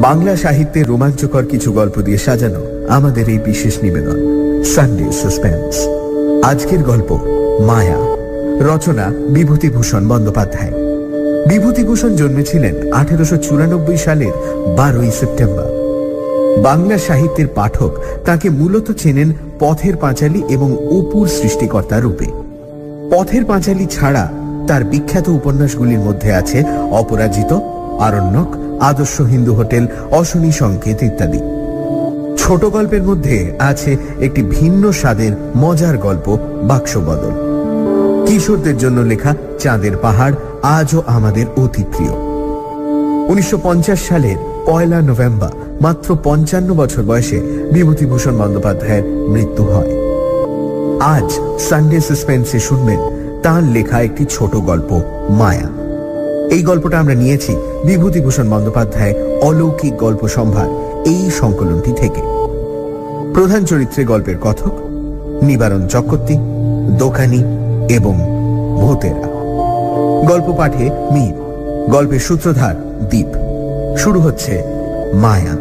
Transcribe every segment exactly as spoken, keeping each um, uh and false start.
বাংলা সাহিত্যের রোমাঞ্চকর কিছু গল্প দিয়ে সাজানো আমাদের এই বিশেষ নিবেদন সানডে সাসপেন্স। আজকের গল্প মায়া, রচনা বিভূতিভূষণ বন্দ্যোপাধ্যায়। বিভূতিভূষণ জন্মেছিলেন আঠেরোশো চুরানব্বই সালের বারোই সেপ্টেম্বর। বাংলা সাহিত্যের পাঠক তাকে মূলত চেনেন পথের পাঁচালী এবং অপুর সৃষ্টিকর্তা রূপে। পথের পাঁচালী ছাড়া তার বিখ্যাত উপন্যাসগুলির মধ্যে আছে অপরাজিত, আরণ্যক, আদর্শ হিন্দু হোটেল, অশনি সংকেত ইত্যাদি। ছোট গল্পের মধ্যে আছে একটি ভিন্ন স্বাদের মজার গল্প বাক্সবদল। কিশোরদের জন্য লেখা চাঁদের পাহাড় আজও আমাদের অতি প্রিয়। উনিশশো পঞ্চাশ সালের পয়লা নভেম্বর মাত্র পঞ্চান্ন বছর বয়সে বিভূতিভূষণ বন্দ্যোপাধ্যায়ের মৃত্যু হয়। আজ সানডে সাসপেন্সে শুনবেন তাঁর লেখা একটি ছোট গল্প মায়া। এই গল্পটা আমরা নিয়েছি বিভূতিভূষণ বন্দ্যোপাধ্যায় অলৌকিক গল্প সম্ভার এই সংকলনটি থেকে। প্রধান চরিত্রে গল্পের কথক নিবারণ চক্রবর্তী, দোকানি এবং ভূতেরা। গল্প পাঠে মীর, গল্পের সূত্রধার দীপ। শুরু হচ্ছে মায়া।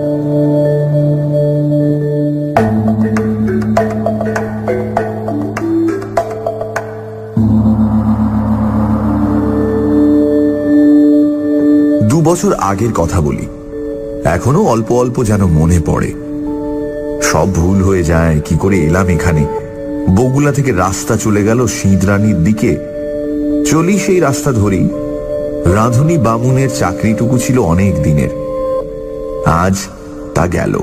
দু বছর আগের কথা বলি, এখনো অল্প অল্প যেন মনে পড়ে। সব ভুল হয়ে যায় কি করে এলাম এখানে। বগুলা থেকে রাস্তা চলে গেল সিঁদরানির দিকে। চলি সেই রাস্তা ধরেই। রাঁধুনি বামুনের চাকরিটুকু ছিল অনেক দিনের, আজ তা গেল।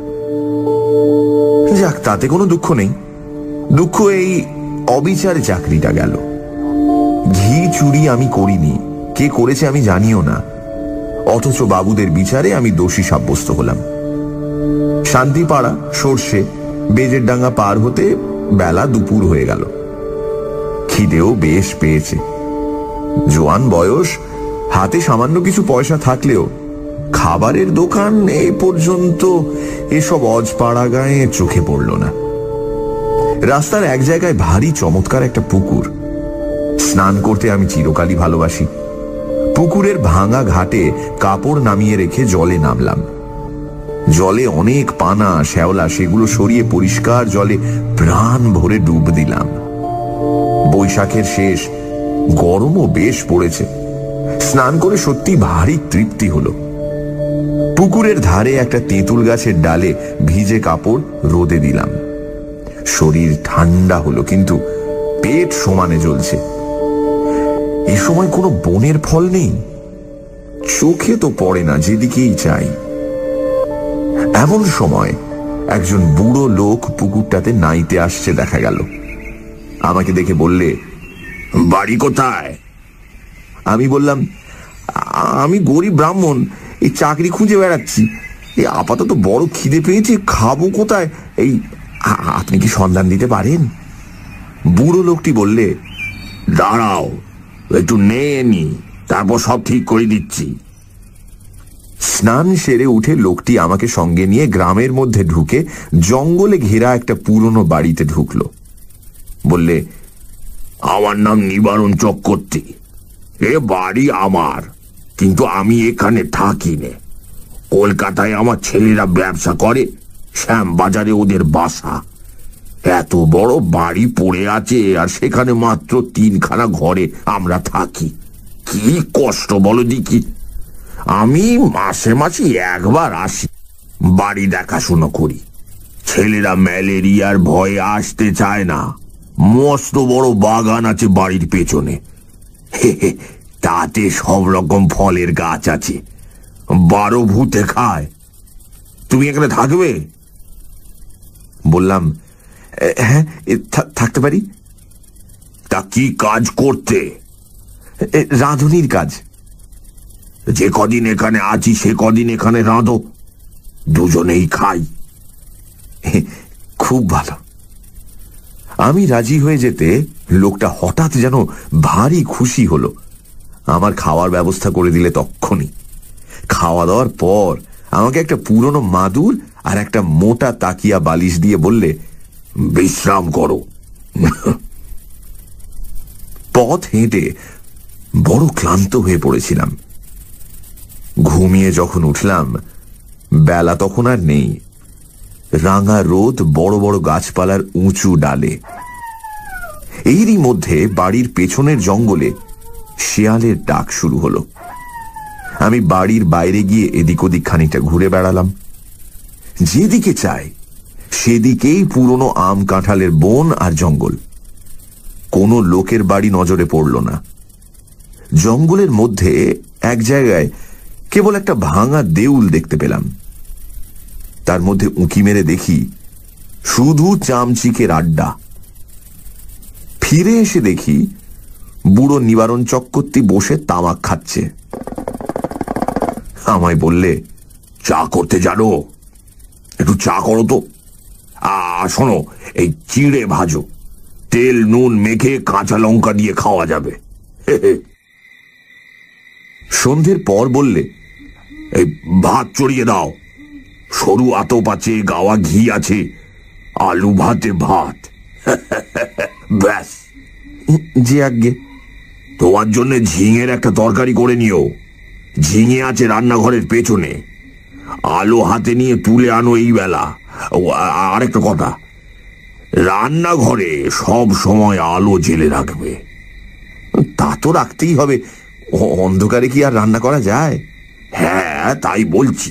যাক, তাতে কোনো দুঃখ নেই। দুঃখ এই অবিচারে চাকরিটা গেল। ঘি চুরি আমি করিনি, কে করেছে আমি জানিও না, অথচ বাবুদের বিচারে আমি দোষী সাব্যস্ত হলাম। শান্তিপাড়া সর্ষে বেজের ডাঙ্গা পার হতে বেলা দুপুর হয়ে গেল। খিদেও বেশ পেয়েছে। জোয়ান বয়স, হাতে সামান্য কিছু পয়সা থাকলেও খাবারের দোকান এ পর্যন্ত এসব অজপাড়া গায়ে চোখে পড়ল না। রাস্তার এক জায়গায় ভারী চমৎকার একটা পুকুর। স্নান করতে আমি চিরকালই ভালোবাসি। পুকুরের ভাঙা ঘাটে কাপড় নামিয়ে রেখে জলে নামলাম। জলে অনেক পানা শ্যাওলা, সেগুলো সরিয়ে পরিষ্কার জলে প্রাণ ভরে ডুব দিলাম। বৈশাখের শেষ, গরমও বেশ পড়েছে। স্নান করে সত্যি ভারী তৃপ্তি হলো। পুকুরের ধারে একটা তেঁতুল গাছের ডালে ভিজে কাপড় রোদে দিলাম। শরীর ঠান্ডা হলো, কিন্তু পেট সমানে জ্বলছে। এ সময় কোনো বনের ফল নেই, চোখে তো পড়ে না যেদিকেই চাই। এমন সময় একজন বুড়ো লোক পুকুরটাতে নাইতে আসছে দেখা গেল। আমাকে দেখে বললে, বাড়ি কোথায়? আমি বললাম, আমি গরিব ব্রাহ্মণ, এই চাকরি খুঁজে বেড়াচ্ছি। এই আপাতত বড় খিদে পেয়েছে, খাবো কোথায়? এই আপনি কি সন্ধান দিতে পারেন? বুড়ো লোকটি বললে, দাঁড়াও, একটু নিয়ে নি, তারপর সব ঠিক করে দিচ্ছি। স্নান সেরে উঠে লোকটি আমাকে সঙ্গে নিয়ে গ্রামের মধ্যে ঢুকে জঙ্গলে ঘেরা একটা পুরনো বাড়িতে ঢুকলো। বললে, আমার নাম নিবারণ চক্রবর্তী, এ বাড়ি আমার, কিন্তু আমি এখানে থাকি নে। কলকাতায় আমার ছেলেরা ব্যবসা করে, শ্যামবাজারে ওদের বাসা। এত বড় বাড়ি পড়ে আছে, আর সেখানে মাত্র তিনখানা ঘরে আমরা থাকি। কি কষ্ট বলো দেখি। আমি মাসে মাসে একবার আসি, বাড়ি দেখাশুনো করি। ছেলেরা ম্যালেরিয়ার ভয়ে আসতে চায় না। মস্ত বড় বাগান আছে বাড়ির পেছনে, তাতে সব রকম ফলের গাছ আছে। বারো ভূতে খায়। তুমি এখানে থাকবে? বললাম, হ্যাঁ, থাকতে পারি। তা কি কাজ করতে? রাঁধুনির কাজ। যে কদিন এখানে আছি সে কদিন এখানে রাঁধো, দুজনেই খাই। খুব ভালো। আমি রাজি হয়ে যেতে লোকটা হঠাৎ যেন ভারী খুশি হলো। আমার খাওয়ার ব্যবস্থা করে দিলে তক্ষণি। খাওয়া দাওয়ার পর আমাকে একটা পুরনো মাদুর আর একটা মোটা তাকিয়া বালিশ দিয়ে বললে, বিশ্রাম করো। পথ হেঁটে বড় ক্লান্ত হয়ে পড়েছিলাম। ঘুমিয়ে যখন উঠলাম বেলা তখন আর নেই। রাঙা রোদ বড় বড় গাছপালার উঁচু ডালে। এরই মধ্যে বাড়ির পেছনের জঙ্গলে শিয়ালের ডাক শুরু হলো। আমি বাড়ির বাইরে গিয়ে এদিক ওদিক খানিকটা ঘুরে বেড়ালাম। যেদিকে চাই সেদিকেই পুরনো আম কাঁঠালের বন আর জঙ্গল। কোনো লোকের বাড়ি নজরে পড়ল না। জঙ্গলের মধ্যে এক জায়গায় কেবল একটা ভাঙা দেউল দেখতে পেলাম। তার মধ্যে উঁকি মেরে দেখি শুধু চামচিকের আড্ডা। ফিরে এসে দেখি বুড়ো নিবারণ চক্রবর্তী বসে তামাক খাচ্ছে। আমায় বললে, চা করতে জানো? একটু চা করো তো। আর শোনো, এই চিড়ে ভাজো, তেল নুন মেখে কাঁচা লঙ্কা দিয়ে খাওয়া যাবে। সন্ধ্যের পর বললে, এই ভাত চড়িয়ে দাও, সরু আতপ আছে, গাওয়া ঘি আছে, আলু ভাতে ভাত। ব্যাস। যে আজ্ঞে। তোমার জন্য ঝিঙের একটা তরকারি করে নিও। ঝিঙে আছে রান্নাঘরের পেছনে। আলো হাতে নিয়ে তুলে আনো এই বেলা। আরেকটা কথা, রান্নাঘরে সব সময় আলো জেলে রাখবে। তা তো রাখতেই হবে, অন্ধকারে কি আর রান্না করা যায়? হ্যাঁ, তাই বলছি।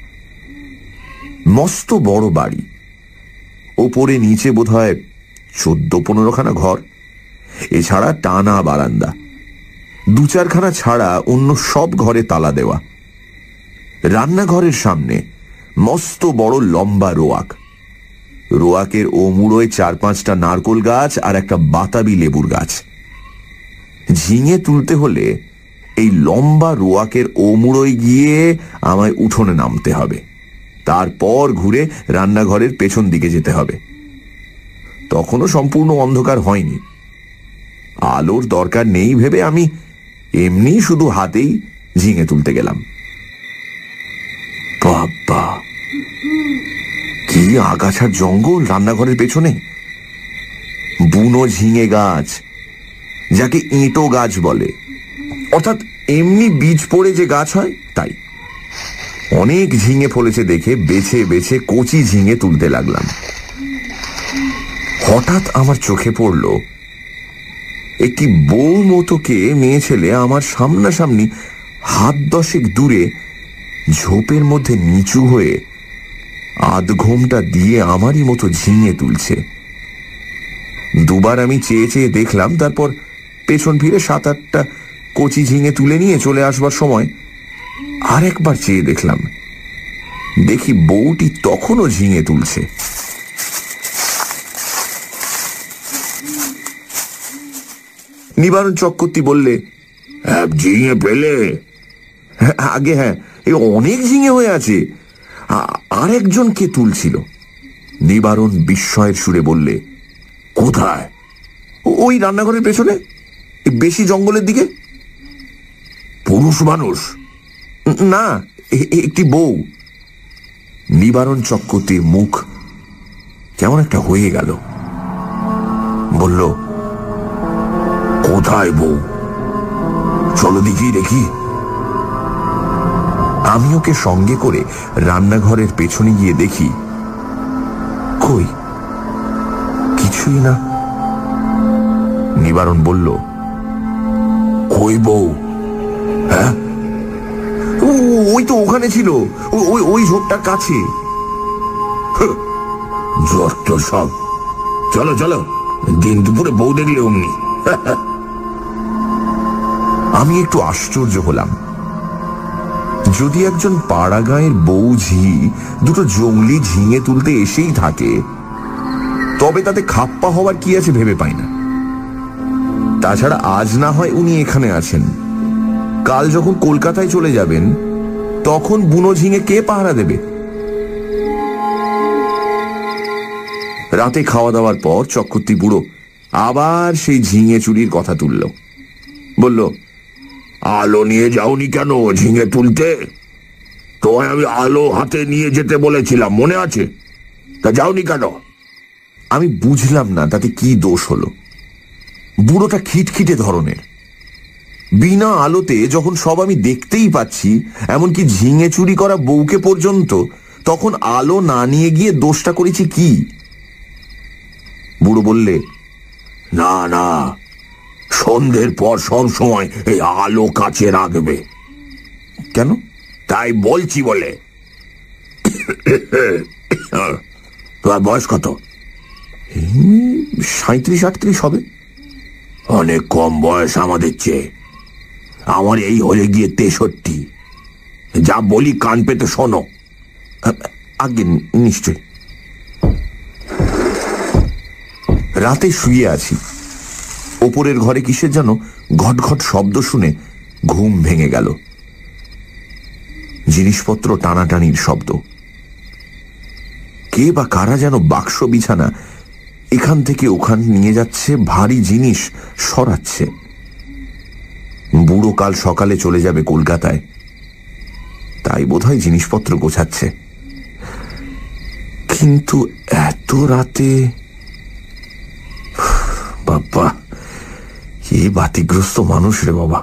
মস্ত বড় বাড়ি, ওপরে নিচে বোধহয় চোদ্দ পনেরোখানা ঘর, এছাড়া টানা বারান্দা। দু চারখানা ছাড়া অন্য সব ঘরে তালা দেওয়া। রান্নাঘরের সামনে মস্ত বড় লম্বা রোয়াক। রোয়াকের ও মুড়োয় চার পাঁচটা নারকোল গাছ আর একটা বাতাবি লেবুর গাছ। ঝিঙে তুলতে হলে এই লম্বা রোয়াকের ও মুড়োয় গিয়ে আমায় উঠোনে নামতে হবে, তারপর ঘুরে রান্নাঘরের পেছন দিকে যেতে হবে। তখনও সম্পূর্ণ অন্ধকার হয়নি। আলোর দরকার নেই ভেবে আমি এমনি শুধু হাতেই ঝিঙে তুলতে গেলাম। বাবা, কি আগাছার জঙ্গল রান্নাঘরের পেছনে! বুনো ঝিঙে গাছ, যাকে ইঁটো গাছ বলে, অর্থাৎ এমনি বীজ পড়ে যে গাছ হয় তাই। অনেক ঝিঙে ফলেছে দেখে বেছে বেছে কচি ঝিঙে তুলতে লাগলাম। হঠাৎ আমার চোখে পড়ল একটি বউ মতোকে মেয়ে ছেলে আমার সামনাসামনি হাত দশেক দূরে ঝোপের মধ্যে নিচু হয়ে আধ ঘোমটা দিয়ে আমারই মতো ঝিঙে তুলছে। দুবার আমি চেয়ে চেয়ে দেখলাম, তারপর পেছন ফিরে সাত আটটা কচি ঝিঙে তুলে নিয়ে চলে আসবার সময় আরেকবার চেয়ে দেখলাম। দেখি বউটি তখনও ঝিঙে তুলছে। নিবারণ চক্রবর্তী বললে, হ্যাঁ, ঝিঙে পেলে? আগে হ্যাঁ, এই অনেক ঝিঙে হয়ে আছে। আরেকজন কে তুলছিল? নিবারণ বিস্ময়ের সুরে বললে, কোথায়? ওই রান্নাঘরের পেছনে, বেশি জঙ্গলের দিকে। পুরুষ মানুষ? না, একটি বউ। নিবারণ চক্রবর্তীর মুখ কেমন একটা হয়ে গেল। বলল, কোথায় বউ? চলো দেখি দেখি। আমি ওকে সঙ্গে করে রান্নাঘরের পেছনে গিয়ে দেখি, কই কিছুই না। নিবারণ বলল, কই বউ? হ্যাঁ, ওই তো ওখানে ছিল, ওই ওই ঝোপটার কাছে। যত সব। চলো চলো, দিন দুপুরে বউ দেখলে অমনি। আমি একটু আশ্চর্য হলাম। যদি একজন পাড়া গাঁয়ের বউ ঝি দুটো জঙ্গলি ঝিঙে তুলতে এসেই থাকে, তবে তাতে খাপ্পা হওয়ার কি আছে ভেবে পাই না। তাছাড়া আজ না হয় উনি এখানে আছেন, কাল যখন কলকাতায় চলে যাবেন তখন বুনো ঝিঙে কে পাহারা দেবে? রাতে খাওয়া দাওয়ার পর চক্রবর্তী বুড়ো আবার সেই ঝিঙে চুরির কথা তুলল। বলল, আলো নিয়ে যাওনি কেন ঝিঙে তুলতে? তোমায় আমি আলো হাতে নিয়ে যেতে বলেছিলাম, মনে আছে? তা যাওনি কেন? আমি বুঝলাম না তাতে কি দোষ হলো। বুড়োটা খিটখিটে ধরনের, বিনা আলোতে যখন সব আমি দেখতেই পাচ্ছি, এমনকি ঝিঙে চুরি করা বউকে পর্যন্ত, তখন আলো না নিয়ে গিয়ে দোষটা করেছি কি? বুড়ো বললে, না না, সন্ধ্যের পর সব সময় এই আলো কাছে রাখবে। কেন? তাই বলছি বলে। তোমার বয়স কত? সাঁত্রিশ আটত্রিশ হবে। অনেক কম বয়স আমাদের চেয়ে। আমার এই হলে গিয়ে তেষট্টি। যা বলি কান পেতে শোনো। আগে নিশ্চয়। রাতে শুয়ে আছি, ওপরের ঘরে কিসের যেন ঘট ঘট শব্দ শুনে ঘুম ভেঙে গেল। জিনিসপত্র টানাটানির শব্দ। কে বা কারা যেন বাক্স বিছানা এখান থেকে ওখান নিয়ে যাচ্ছে, ভারী জিনিস সরাচ্ছে। বুড়ো কাল সকালে চলে যাবে কলকাতায়, তাই বোধহয় জিনিসপত্র গোছাচ্ছে। কিন্তু এত রাতে, বাবা, এ বাতিগ্রস্ত মানুষ রে বাবা।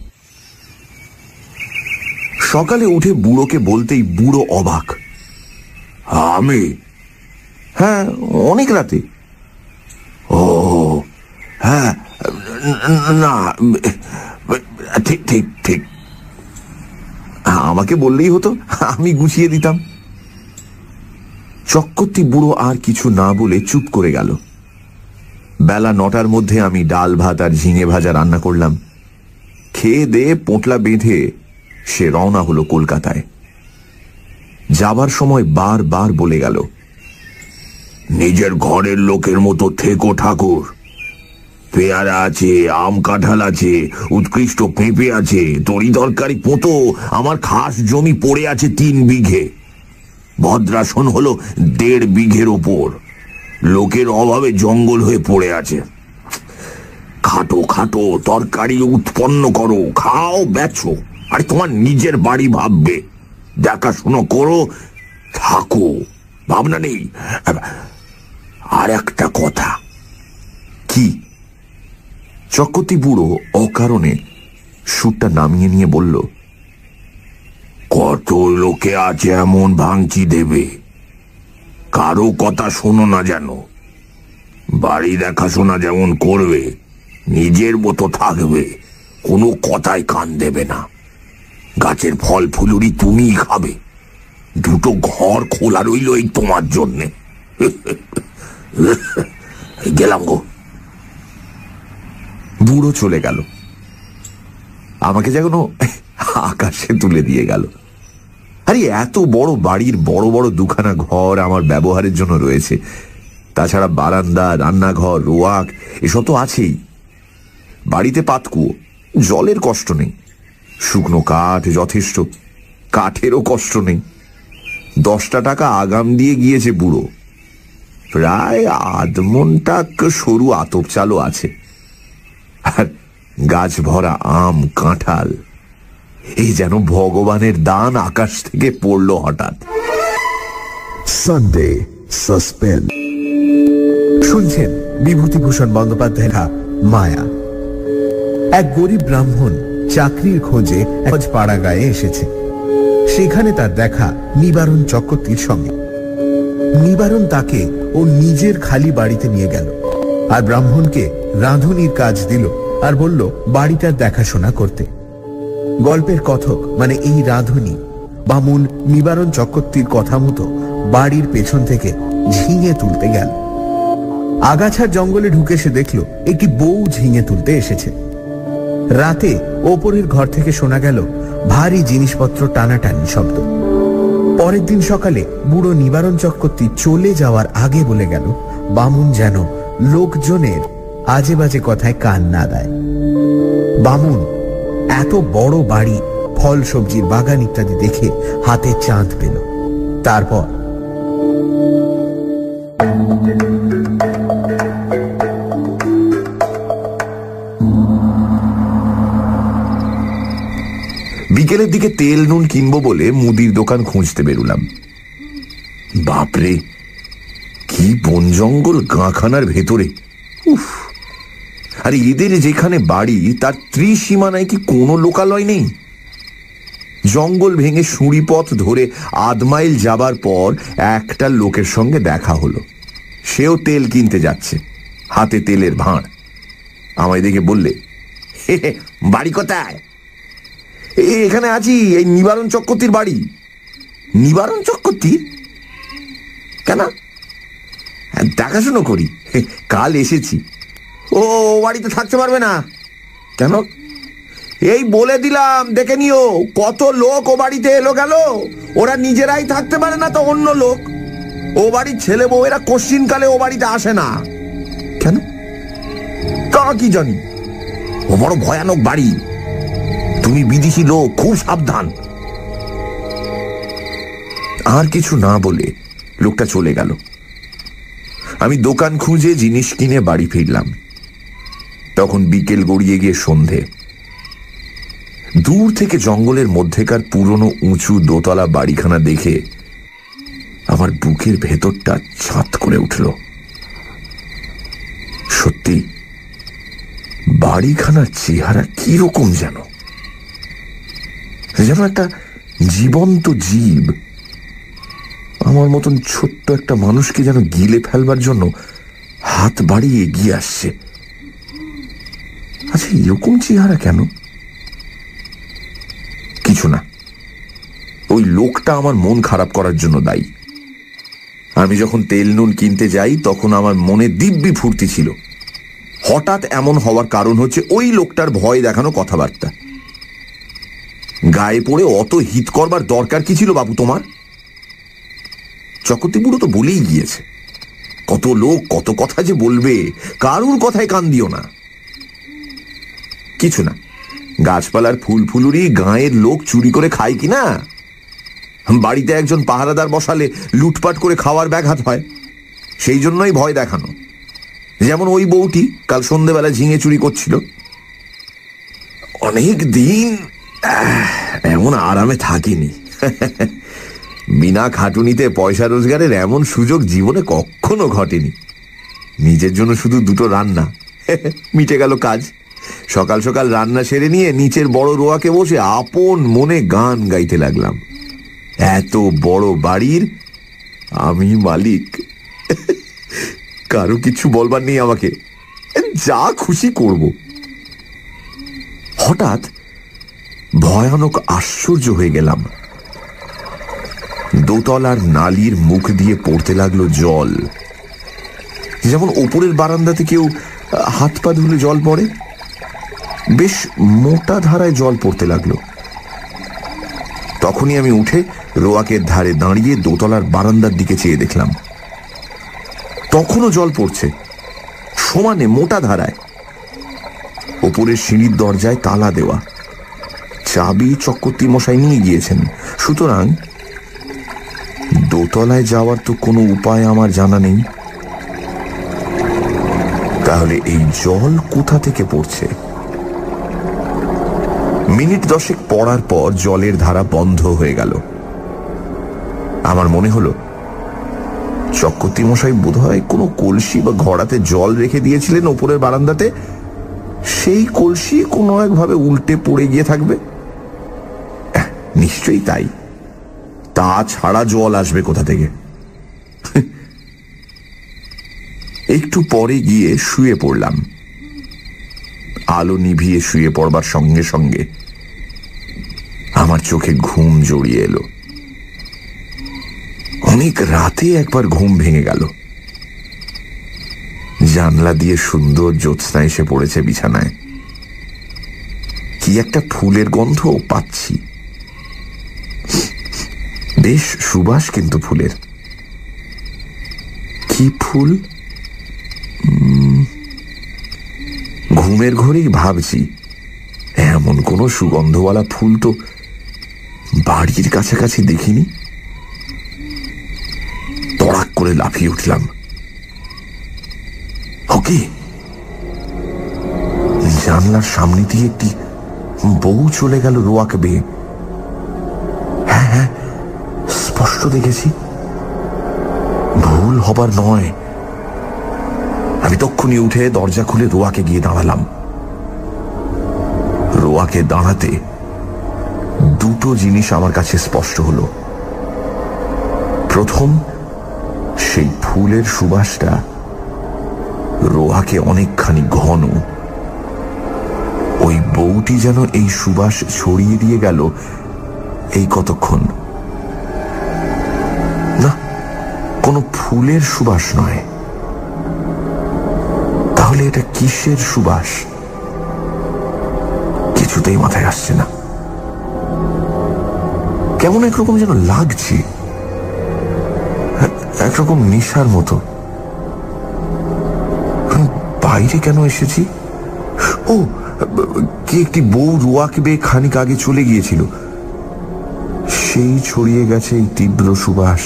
সকালে উঠে বুড়োকে বলতেই বুড়ো অবাক। আমি? হ্যাঁ, অনেক রাতে। ও হ্যাঁ, না ঠিক ঠিক ঠিক আমাকে বললেই হতো, আমি গুছিয়ে দিতাম। চক্রবর্তী বুড়ো আর কিছু না বলে চুপ করে গেল। বেলা নটার মধ্যে আমি ডাল ভাত আর ঝিঙে ভাজা রান্না করলাম। খেয়ে দিয়ে পোঁটলা বেঁধে সে রওনা হলো কলকাতায়। যাবার সময় বার বার বলে গেল, নিজের ঘরের লোকের মতো থেকো ঠাকুর। পেয়ারা আছে, আম কাঁঠাল আছে, উৎকৃষ্ট পেঁপে আছে, তরি তরকারি পোঁতো আমার খাস জমি পড়ে আছে তিন বিঘে। ভদ্রাসন হলো দেড় বিঘের ওপর। লোকের অভাবে জঙ্গল হয়ে পড়ে আছে। খাটো খাটো তরকারি উৎপন্ন করো, খাও, বেচো, আর তোমার নিজের বাড়ি ভাববে, দেখাশুনো করো, থাকো, ভাবনা নেই। আর একটা কথা। কি? চক্রবর্তী বুড়ো অকারণে সুরটা নামিয়ে নিয়ে বলল, কত লোকে আছে এমন ভাঙচি দেবে, কারো কথা শোনো না যেন। বাড়ি দেখাশোনা যেমন করবে, নিজের মতো থাকবে, কোনো কথায় কান দেবে না। গাছের ফল ফুলুরি তুমিই খাবে। দুটো ঘর খোলা রইল এই তোমার জন্যে। গেলাম গো। বুড়ো চলে গেল, আমাকে যেন আকাশে তুলে দিয়ে গেল। আরে এত বড় বাড়ির বড় বড় দুখানা ঘর আমার ব্যবহারের জন্য রয়েছে, তাছাড়া বারান্দা, রান্নাঘর, রোয়াক এসব তো আছেই। বাড়িতে পাতকুয়ো, জলের কষ্ট নেই, শুকনো কাঠ যথেষ্ট, কাঠেরও কষ্ট নেই। দশটা টাকা আগাম দিয়ে গিয়েছে বুড়ো। প্রায় আধমনটাক সরু আতপ চালও আছে, আর গাছ ভরা আম কাঁঠাল। এই যেন ভগবানের দান আকাশ থেকে পড়ল হঠাৎ। সানডে সাসপেন্স শুনছেন বিভূতিভূষণ বন্দ্যোপাধ্যায় লেখা মায়া। এক গরিব ব্রাহ্মণ চাকরির খোঁজে এক পাড়া গায়ে এসেছে। সেখানে তার দেখা নিবারণ চক্রবর্তীর সঙ্গে। নিবারণ তাকে ও নিজের খালি বাড়িতে নিয়ে গেল, আর ব্রাহ্মণকে রাঁধুনির কাজ দিল, আর বলল বাড়িটার দেখাশোনা করতে। গল্পের কথক মানে এই রাঁধুনি বামুন নিবারণ চক্রবর্তীর কথা মতো বাড়ির পেছন থেকে ঝিঙে তুলতে গেল। আগাছার জঙ্গলে ঢুকে সে দেখল একটি বউ ঝিঙে তুলতে এসেছে। রাতে ওপরের ঘর থেকে শোনা গেল ভারী জিনিসপত্র টানাটানি শব্দ। পরের দিন সকালে বুড়ো নিবারণ চক্রবর্তী চলে যাওয়ার আগে বলে গেল বামুন যেন লোকজনের আজে বাজে কথায় কান না দেয়। বামুন এত বড় বাড়ি, ফল সবজির বাগান ইত্যাদি দেখে হাতে চাঁদ পেল। তারপর বিকেলের দিকে তেল নুন কিনবো বলে মুদির দোকান খুঁজতে বেরুলাম। বাপরে, কি বন জঙ্গল গাঁখানার ভেতরে! উফ, আর এদের যেখানে বাড়ি তার ত্রিসীমানায় কি কোনো লোকালয় নেই? জঙ্গল ভেঙে সুড়ি পথ ধরে আধ মাইল যাবার পর একটা লোকের সঙ্গে দেখা হলো। সেও তেল কিনতে যাচ্ছে, হাতে তেলের ভাঁড়। আমায় দেখে বললে, হে হে, বাড়ি কোথায়? এখানে আছি, এই নিবারণ চক্রবর্তীর বাড়ি। নিবারণ চক্রবর্তীর? কেন? দেখাশুনো করি, কাল এসেছি। ও বাড়িতে থাকতে পারবে না কেন? এই বলে দিলাম, দেখে নিও, কত লোক ও বাড়িতে এলো গেল, ওরা নিজেরাই থাকতে পারে না তো অন্য লোক। ও বাড়ির ছেলে বউয়েরা কোশ্চিন কালে ও বাড়িতে আসে না। কেন? তা কি জানি, ও বড় ভয়ানক বাড়ি। তুমি বিদেশি লোক, খুব সাবধান। আর কিছু না বলে লোকটা চলে গেল। আমি দোকান খুঁজে জিনিস কিনে বাড়ি ফিরলাম। তখন বিকেল গড়িয়ে গিয়ে সন্ধে। দূর থেকে জঙ্গলের মধ্যেকার পুরনো উঁচু দোতলা বাড়িখানা দেখে আমার বুকের ভেতরটা ছাত করে উঠল। সত্যি বাড়িখানার চেহারা কিরকম যেন যেন একটা জীবন্ত জীব আমার মতন ছোট্ট একটা মানুষকে যেন গিলে ফেলবার জন্য হাত বাড়িয়ে এগিয়ে আসছে। আচ্ছা, এরকম চেহারা কেন? কিছু না, ওই লোকটা আমার মন খারাপ করার জন্য দায়ী। আমি যখন তেল নুন কিনতে যাই তখন আমার মনে দিব্যি ফুর্তি ছিল। হঠাৎ এমন হওয়ার কারণ হচ্ছে ওই লোকটার ভয় দেখানো কথাবার্তা। গায়ে পড়ে অত হিত করবার দরকার কি ছিল বাবু তোমার? চক্রবর্তী বুড়ো তো বলেই গিয়েছে, কত লোক কত কথা যে বলবে, কারুর কথায় কান দিও না। কিছু না, গাছপালার ফুল ফুলুরি গাঁয়ের লোক চুরি করে খায় কিনা? বাড়িতে একজন পাহারাদার বসালে লুটপাট করে খাওয়ার ব্যাঘাত হয়, সেই জন্যই ভয় দেখানো। যেমন ওই বউটি কাল সন্ধ্যেবেলা ঝিঙে চুরি করছিল। অনেক দিন এমন আরামে থাকিনি। বিনা খাটুনিতে পয়সা রোজগারের এমন সুযোগ জীবনে কখনো ঘটেনি। নিজের জন্য শুধু দুটো রান্না, মিটে গেল কাজ। সকাল সকাল রান্না সেরে নিয়ে নিচের বড় রোয়াকে বসে আপন মনে গান গাইতে লাগলাম। এত বড় বাড়ির আমি মালিক, কারো কিছু বলবার নেই আমাকে, যা খুশি করব। হঠাৎ ভয়ানক আশ্চর্য হয়ে গেলাম। দোতলার নালির মুখ দিয়ে পড়তে লাগলো জল, যেমন ওপরের বারান্দাতে কেউ হাত পা ধুলে জল পড়ে। বেশ মোটা ধারায় জল পড়তে লাগলো। তখনই আমি উঠে রোয়াকের ধারে দাঁড়িয়ে দোতলার বারান্দার দিকে চেয়ে দেখলাম, তখনও জল পড়ছে, সমানে মোটা ধারায়। ওপরের সিঁড়ির দরজায় তালা দেওয়া, চাবি চক্রবর্তী মশাই নিয়ে গিয়েছেন, সুতরাং দোতলায় যাওয়ার তো কোনো উপায় আমার জানা নেই। তাহলে এই জল কোথা থেকে পড়ছে? মিনিট দশেক পড়ার পর জলের ধারা বন্ধ হয়ে গেল। আমার মনে হলো চক্রবর্তী মশাই বোধহয় কোনো কলসি বা ঘড়াতে জল রেখে দিয়েছিলেন ওপরের বারান্দাতে, সেই কলসি কোনো একভাবে উল্টে পড়ে গিয়ে থাকবে। নিশ্চয়ই তাই, তাছাড়া জল আসবে কোথা থেকে? একটু পরে গিয়ে শুয়ে পড়লাম। আলো নিভিয়ে শুয়ে পড়বার সঙ্গে সঙ্গে আমার চোখে ঘুম জড়িয়ে এলো। অনেক রাতে একবার ঘুম ভেঙে গেল। জানলা দিয়ে সুন্দর জ্যোৎস্না এসে পড়েছে বিছানায়। কি একটা ফুলের গন্ধ পাচ্ছি, বেশ সুবাস কিন্তু ফুলের। কি ফুল? ঘুমের ঘরেই ভাবছি, এমন কোন সুগন্ধওয়ালা ফুল তো বাড়ির কাছাকাছি দেখিনি। তড়াক করে লাফিয়ে উঠলাম। ওকে, জানলার সামনে দিয়ে একটি বউ চলে গেল রোয়াকে বেয়ে। হ্যাঁ হ্যাঁ, স্পষ্ট দেখেছি, ভুল হবার নয়। আমি তক্ষুনি উঠে দরজা খুলে রোয়াকে গিয়ে দাঁড়ালাম। রোয়াকে দাঁড়াতে দুটো জিনিস আমার কাছে স্পষ্ট হলো। প্রথম, সেই ফুলের সুবাসটা রোয়াকে অনেকখানি ঘন। ওই বউটি যেন এই সুবাস ছড়িয়ে দিয়ে গেল এই কতক্ষণ। না, কোনো ফুলের সুবাস নয়। তাহলে এটা কিসের সুবাস? কিছুতেই মাথায় আসছে না। কেমন একরকম যেন লাগছে, একরকম নেশার মতো। বাইরে কেন এসেছি? ও, কি একটি বউ রোয়াকে বেয়ে খানিক আগে চলে গিয়েছিল, সেই ছড়িয়ে গেছে এই তীব্র সুবাস।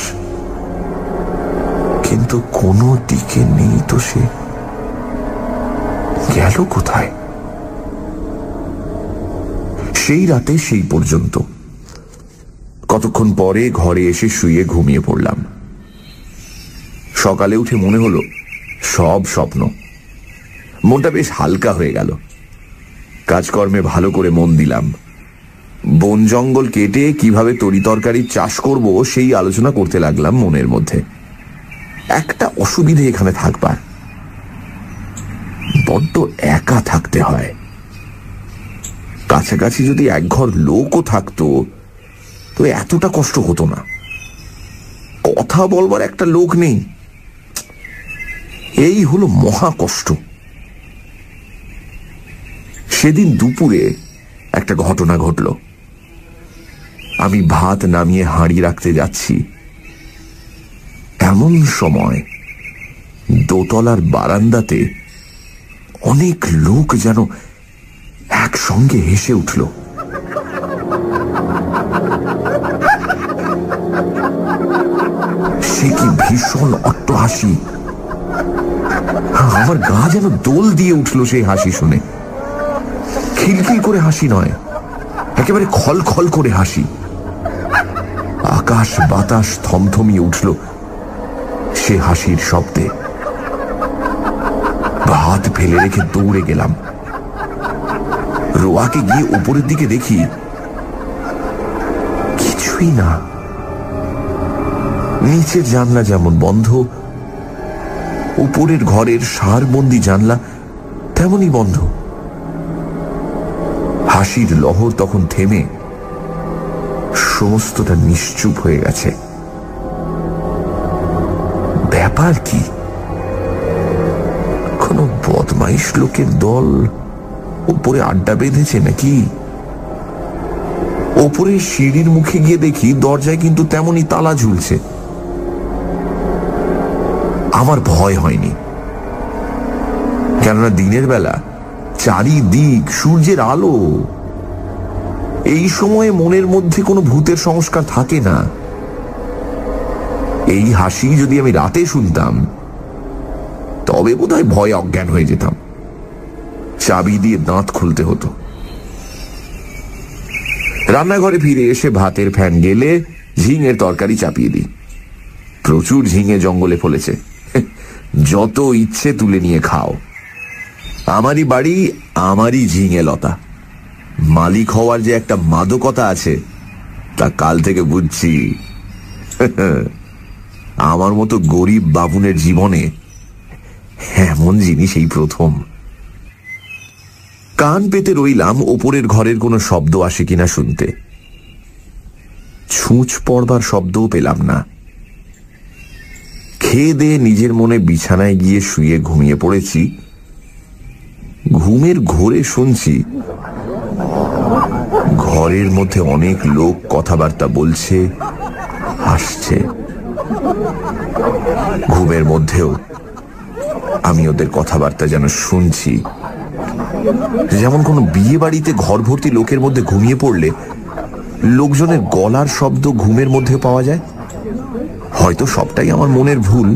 কিন্তু কোনো দিকে নেই তো সে। গেল কোথায়? সেই রাতে সেই পর্যন্ত। কতক্ষণ পরে ঘরে এসে শুয়ে ঘুমিয়ে পড়লাম। সকালে উঠে মনে হলো সব স্বপ্ন। মনটা বেশ হালকা হয়ে গেল। কাজকর্মে ভালো করে মন দিলাম। বন জঙ্গল কেটে কিভাবে তরি তরকারির চাষ করব সেই আলোচনা করতে লাগলাম মনের মধ্যে। একটা অসুবিধে এখানে থাকবার, বড্ড একা থাকতে হয়। কাছাকাছি যদি এক ঘর লোকও থাকতো তো এতটা কষ্ট হতো না। কথা বলবার একটা লোক নেই, এই হলো মহা কষ্ট। সেদিন দুপুরে একটা ঘটনা ঘটল। আমি ভাত নামিয়ে হাঁড়ি রাখতে যাচ্ছি, এমন সময় দোতলার বারান্দাতে অনেক লোক যেন একসঙ্গে হেসে উঠল। সে কি ভীষণ অট্ট হাসি! আমার গা যেন দোল দিয়ে উঠল সেই হাসি শুনে। খিলখিল করে হাসি নয়, একেবারে খল খল করে হাসি। আকাশ বাতাস থমথমিয়ে উঠল সে হাসির শব্দে। হাত ফেলে রেখে দৌড়ে গেলাম। রোয়াকে গিয়ে উপরের দিকে দেখি কিছুই না। নিচের জানলা যেমন বন্ধ, উপরের ঘরের সারবন্দি জানলা তেমনই বন্ধ। হাসির লহর তখন থেমে সমস্তটা নিশ্চুপ হয়ে গেছে। ব্যাপার কি? কোনো বদমাইশ লোকের দল উপরে আড্ডা বেঁধেছে নাকি? ওপরে সিঁড়ির মুখে গিয়ে দেখি দরজায় কিন্তু তেমনই তালা ঝুলছে। আমার ভয় হয়নি, কেননা দিনের বেলা চারিদিক সূর্যের আলো। এই সময়ে মনের মধ্যে কোনো ভূতের সংস্কার থাকে না। এই হাসি যদি আমি রাতে শুনতাম তবে বোধহয় ভয় অজ্ঞান হয়ে যেতাম। চাবি দিয়ে দাঁত খুলতে হতো। রান্নাঘরে ফিরে এসে ভাতের ফ্যান গেলে ঝিঙের তরকারি চাপিয়ে দিই। প্রচুর ঝিঙে জঙ্গলে ফলেছে, যত ইচ্ছে তুলে নিয়ে খাও। আমারই বাড়ি, আমারই ঝিঙে লতা। মালিক হওয়ার যে একটা মাদকতা আছে তা কাল থেকে বুঝছি। আমার মতো গরিব বাবুনের জীবনে এমন জিনিস এই প্রথম। কান পেতে রইলাম ওপরের ঘরের কোনো শব্দ আসে কিনা শুনতে। ছুঁচ পড়বার শব্দও পেলাম না। খেয়ে দিয়ে নিজের মনে বিছানায় গিয়ে শুয়ে ঘুমিয়ে পড়েছি। ঘুমের ঘোরে শুনছি ঘরের মধ্যে অনেক লোক কথাবার্তা বলছে, হাসছে। ঘুমের মধ্যেও আমি ওদের কথাবার্তা যেন শুনছি। যেমন কোনো বিয়ে বাড়িতে ঘর ভর্তি লোকের মধ্যে ঘুমিয়ে পড়লে লোকজনের গলার শব্দ ঘুমের মধ্যে পাওয়া যায়। হয়তো সবটাই আমার মনের ভুল।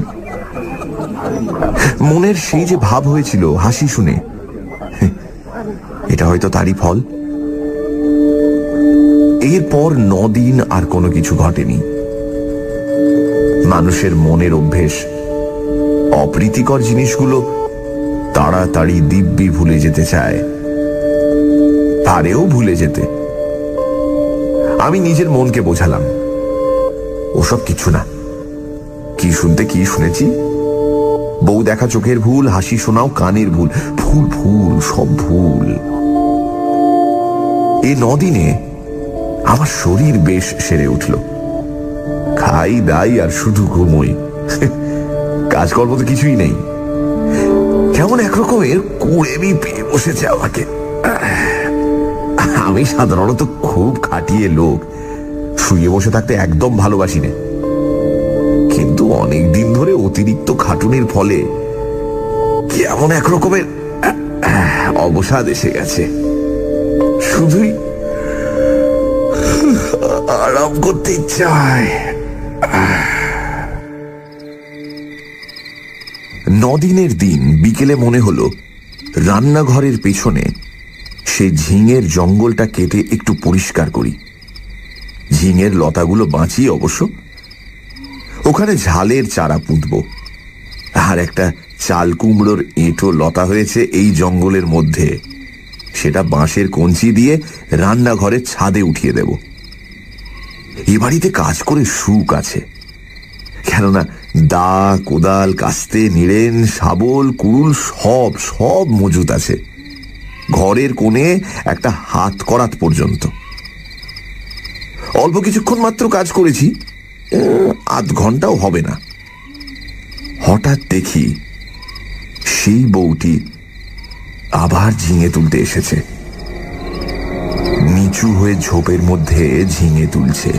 মনের সেই যে ভাব হয়েছিল হাসি শুনে, এটা হয়তো তারই ফল। এরপর নদিন আর কোনো কিছু ঘটেনি। মানুষের মনের অভ্যেস অপ্রীতিকর জিনিসগুলো তাড়াতাড়ি দিব্যি ভুলে যেতে চায়, পারেও ভুলে যেতে। আমি নিজের মনকে বোঝালাম, ওসব কিছু না, কি শুনতে কি শুনেছি, বউ দেখা চোখের ভুল, হাসি শোনাও কানের ভুল, ভুল ভুল সব ভুল। এই নদিনে আমার শরীর বেশ সেরে উঠল, খাই দাই আর শুধু ঘুমোই, কাজকর্ম তো কিছুই নেই। কেমন একরকমের কুড়েমি পেয়ে বসেছে আমাকে। আমি সাধারণত খুব খাটিয়ে লোক, শুয়ে বসে থাকতে একদম ভালোবাসি না, কিন্তু অনেক দিন ধরে অতিরিক্ত খাটুনির ফলে কেমন একরকমের অবসাদ এসে গেছে, শুধুই আরাম করতে ইচ্ছা হয়। নদিনের দিন বিকেলে মনে হলো রান্নাঘরের পেছনে সে ঝিঙের জঙ্গলটা কেটে একটু পরিষ্কার করি। ঝিঙের লতাগুলো বাঁচিয়ে অবশ্য, ওখানে ঝালের চারা পুঁতব। আর একটা চাল কুমড়োর এঁটো লতা হয়েছে এই জঙ্গলের মধ্যে, সেটা বাঁশের কঞ্চি দিয়ে রান্নাঘরের ছাদে উঠিয়ে দেব। এ বাড়িতে কাজ করে সুখ আছে, কেননা দা, কোদাল, কাস্তে, নিড়েন, শাবল, কুড়ুল সব সব মজুত আছে, ঘরের কোণে একটা হাত করাত পর্যন্ত। অল্প কিছুক্ষণ মাত্র কাজ করেছি, আধ ঘন্টাও হবে না। হঠাৎ দেখি সেই বউটি আবার ঝিঙে তুলতে এসেছে, নিচু হয়ে ঝোপের মধ্যে ঝিঙে তুলছে।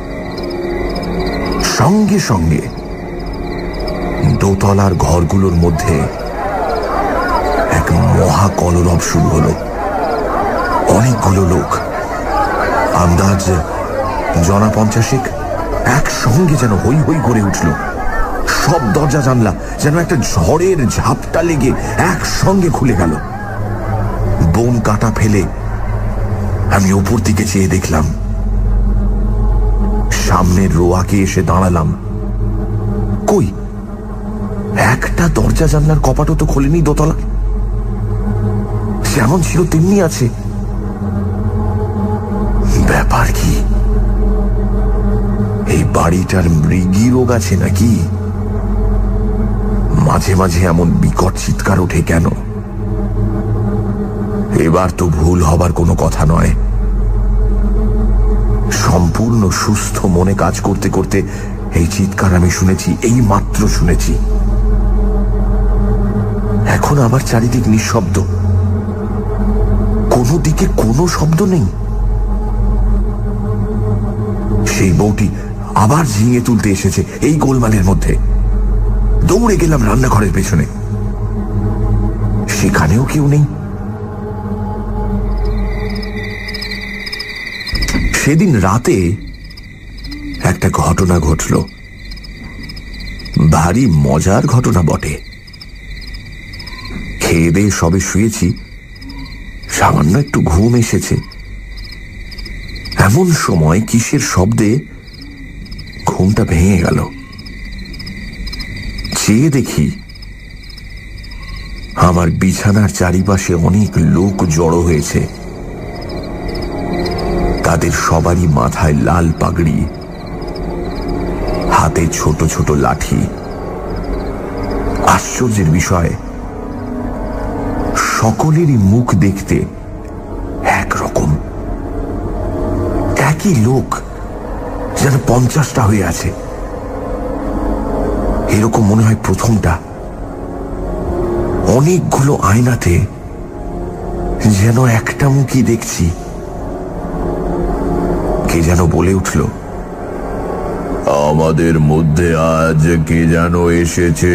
সঙ্গে সঙ্গে দোতলার ঘরগুলোর মধ্যে এক মহা কলরব শুরু হলো। অনেকগুলো লোক, আন্দাজ জনা পঞ্চাশেক, একসঙ্গে যেন হই হই করে উঠল। সব দরজা জানলা যেন একটা ঝড়ের ঝাপটা লেগে একসঙ্গে খুলে গেল। বন কাটা ফেলে আমি ওপর দিকে চেয়ে দেখলাম, সামনের রোয়াকে এসে দাঁড়ালাম। কই, একটা দরজা জানলার কপাটও তো খোলেনি দোতলার, যেমন ছিল তেমনি আছে। ব্যাপার কি, এই বাড়িটার মৃগী রোগ আছে নাকি? মাঝে মাঝে এমন বিকট চিৎকার ওঠে কেন? এবার তো ভুল হবার কোনো কথা নয়। সম্পূর্ণ সুস্থ মনে কাজ করতে করতে এই চিৎকার আমি শুনেছি, এই মাত্র শুনেছি। এখন আমার চারিদিক নিঃশব্দ, কোনো দিকে কোনো শব্দ নেই। সেই বউটি আবার ঝিঙে তুলতে এসেছে এই গোলমালের মধ্যে। দৌড়ে গেলাম রান্নাঘরের পেছনে, সেখানেও কেউ নেই। সেদিন রাতে একটা ঘটনা ঘটল, ভারী মজার ঘটনা বটে। খেয়ে দিয়ে সবে শুয়েছি, সামান্য একটু ঘুম এসেছে। এমন সময় কিসের শব্দে ঘুমটা ভেঙে গেল। চেয়ে দেখি আমার বিছানার চারিপাশে অনেক লোক জড়ো হয়েছে। তাদের সবারই মাথায় লাল পাগড়ি, হাতে ছোট ছোট লাঠি। আশ্চর্যের বিষয়, সকলেরই মুখ দেখতে একরকম, একই লোক, যেন পঞ্চাশটা হয়ে আছে। এরকম মনে হয় প্রথমটা। অনেকগুলো আয়নাতে যেন একটা মুখই দেখছি। কে যেন বলে উঠল, আমাদের মধ্যে আজ কে যেন এসেছে।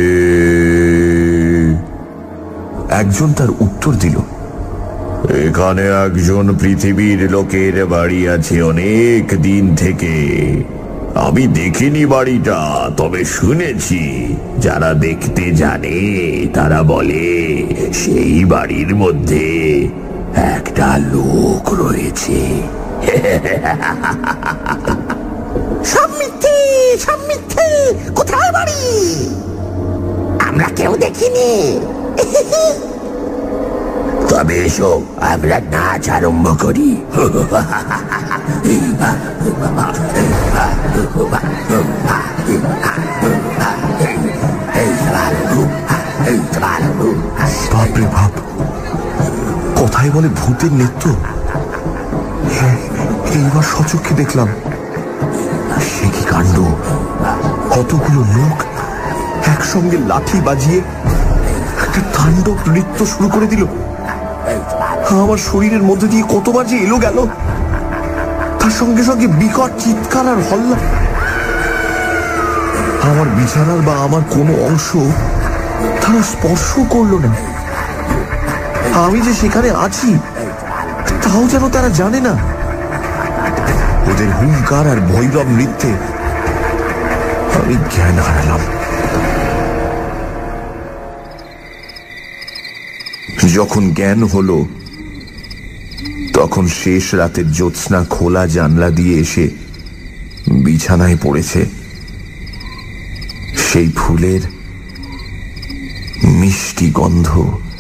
একজন তার উত্তর দিল, এখানে একজন পৃথিবীর লোকের বাড়ি আছে অনেক দিন থেকে। আমি দেখিনি বাড়িটা, তবে শুনেছি। যারা দেখতে জানে তারা বলে সেই বাড়ির মধ্যে একটা লোক রয়েছে। সব মিথ্যে, সব মিথ্যে। কোথায় বাড়ি? আমরা কেউ দেখিনি। তবে এসো আমরা নাচ আরম্ভ করি। বাপরে বাপ, কথাই বলে ভূতের নৃত্য। এইবার সচক্ষে দেখলাম, সে কি কাণ্ড! কতগুলো লোক একসঙ্গে লাঠি বাজিয়ে একটা তাণ্ডব নৃত্য শুরু করে দিল। আমার শরীরের মধ্যে দিয়ে কতবার যে এলো গেল, তার সঙ্গে সঙ্গে বিকট চিৎকার আর হল্লা। আমার বিছানার বা আমার কোনো অংশ তারা স্পর্শ করলো না। আমি যে সেখানে আছি তাও যেন তারা জানে না। ওদের হুঙ্কার আর ভৈরব নৃত্যে আমি জ্ঞান হারালাম। যখন জ্ঞান হলো, তখন শেষ রাতের জ্যোৎস্না খোলা জানলা দিয়ে এসে বিছানায় পড়েছে। সেই ফুলের মিষ্টি গন্ধ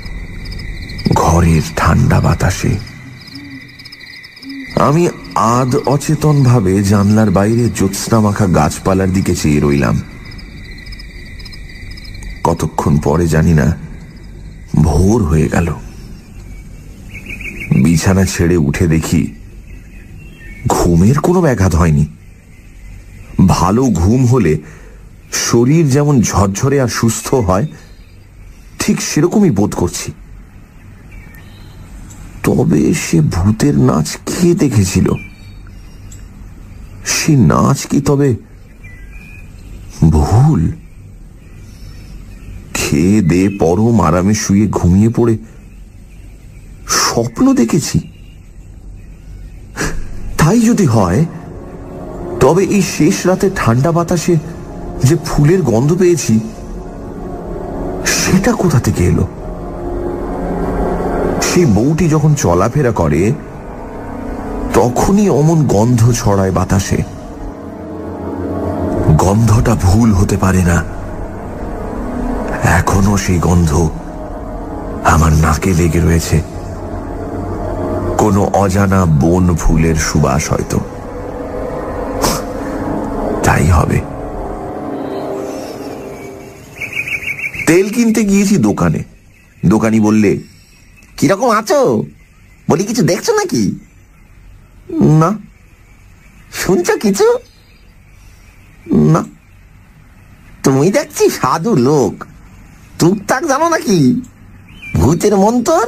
ঘরের ঠান্ডা বাতাসে। আমি আধ অচেতন ভাবে জানলার বাইরে জ্যোৎস্না মাখা গাছপালার দিকে চেয়ে রইলাম। কতক্ষণ পরে জানি না, ভোর হয়ে গেল। বিছানা ছেড়ে উঠে দেখি ঘুমের কোনো ব্যাঘাত হয়নি। ভালো ঘুম হলে শরীর যেমন ঝরঝরে আর সুস্থ হয়, ঠিক সেরকমই বোধ করছি। তবে সে ভূতের নাচ কে দেখেছিল? সে নাচ কি তবে ভুল? খেয়ে দে পরম আরামে শুয়ে ঘুমিয়ে পড়ে স্বপ্ন দেখেছি? তাই যদি হয়, তবে এই শেষ রাতে ঠান্ডা বাতাসে যে ফুলের গন্ধ পেয়েছি, সেটা কোথা থেকে এলো? সেই বউটি যখন চলাফেরা করে, তখনই অমন গন্ধ ছড়ায় বাতাসে। গন্ধটা ভুল হতে পারে না। এখনো সেই গন্ধ আমার নাকে লেগে রয়েছে। কোনো অজানা বন ফুলের সুবাস হয়তো। তাই হবে। তেল কিনতে গিয়েছি দোকানে। দোকানি বললে, কিরকম আছো? বলি, কিছু দেখছো নাকি? না। শুনছো কিছু? না। তুমি দেখছি সাধু লোক, টুকটাক জানো নাকি ভূতের মন্তর?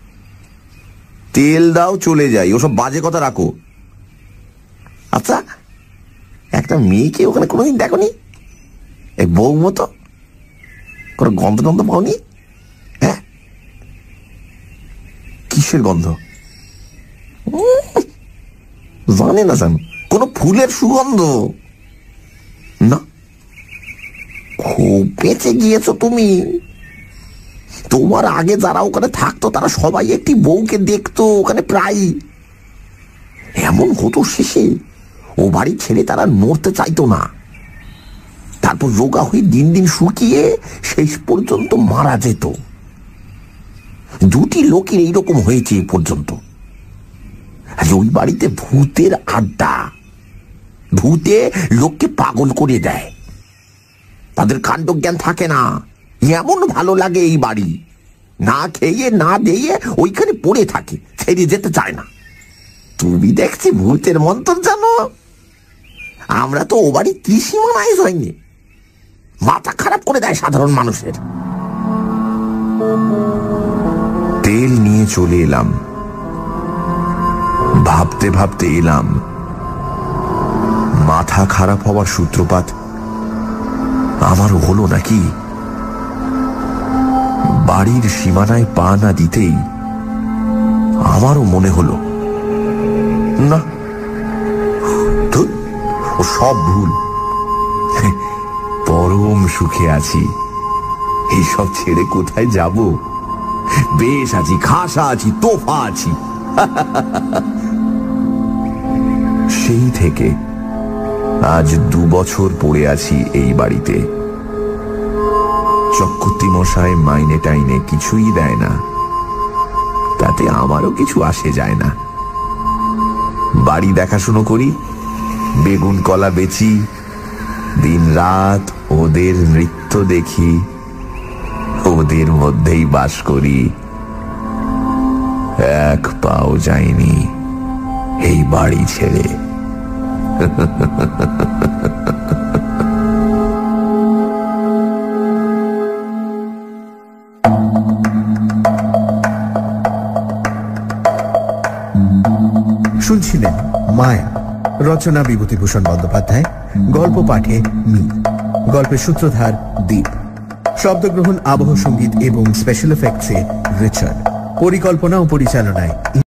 তেল দাও, চলে যাই, ওসব বাজে কথা রাখো। আচ্ছা, একটা মেয়েকে ওখানে কোনোদিন দেখোনি? এক বউ মতো কোনো গন্ধ টন্ধ পাওনি? হ্যাঁ, কিসের গন্ধ? জানে না জানো, কোনো ফুলের সুগন্ধ? না। খুব বেঁচে গিয়েছো তুমি। তোমার আগে যারা ওখানে থাকতো তারা সবাই একটি বউকে দেখতো ওখানে প্রায়। এমন হতো শেষে ও বাড়ি ছেড়ে তারা নড়তে চাইতো না। তারপর রোগা হয়ে দিন দিন শুকিয়ে শেষ পর্যন্ত মারা যেত। দুটি লোকের এইরকম হয়েছে এ পর্যন্ত। ওই বাড়িতে ভূতের আড্ডা। ভূতে লোককে পাগল করে দেয়। তাদের কাণ্ডজ্ঞান থাকে না। এমন ভালো লাগে এই বাড়ি, না খেয়ে না দিয়ে ওইখানে পড়ে থাকে, ছেড়ে যেতে চায় না। তুমি দেখছি ভূতের মন্তর জানো। আমরা তো ও বাড়ি ত্রিসীমানায় যাইনি। মাথা খারাপ করে দেয় সাধারণ মানুষের। তেল নিয়ে চলে এলাম। ভাবতে ভাবতে এলাম, মাথা খারাপ হওয়ার সূত্রপাত আমারও হলো নাকি? বাড়ির সীমানায় পা না দিতেই আমারও মনে হলো, না, ও সব ভুল। পরম সুখে আছি, এইসব ছেড়ে কোথায় যাব? বেশ আছি, খাসা আছি, তোফা আছি। সেই থেকে আজ দু বছর পড়ে আছি এই বাড়িতে। চক্রবর্তী মশাই মাইনে টাইনে কিছুই দেয় না, তাতে আমারও কিছু আসে যায় না। বাড়ি দেখাশুনো করি, বেগুন কলা বেচি, দিন রাত ওদের নৃত্য দেখি, ওদের মধ্যেই বাস করি। এক পাও যায়নি এই বাড়ি ছেড়ে। শুনছিলেন মায়া, রচনা বিভূতিভূষণ বন্দ্যোপাধ্যায়, গল্প পাঠে মি, গল্পের সূত্রধার দীপ, শব্দগ্রহণ, আবহ সঙ্গীত এবং স্পেশাল এফেক্টসে রিচার্ড, পরিকল্পনা ও পরিচালনায়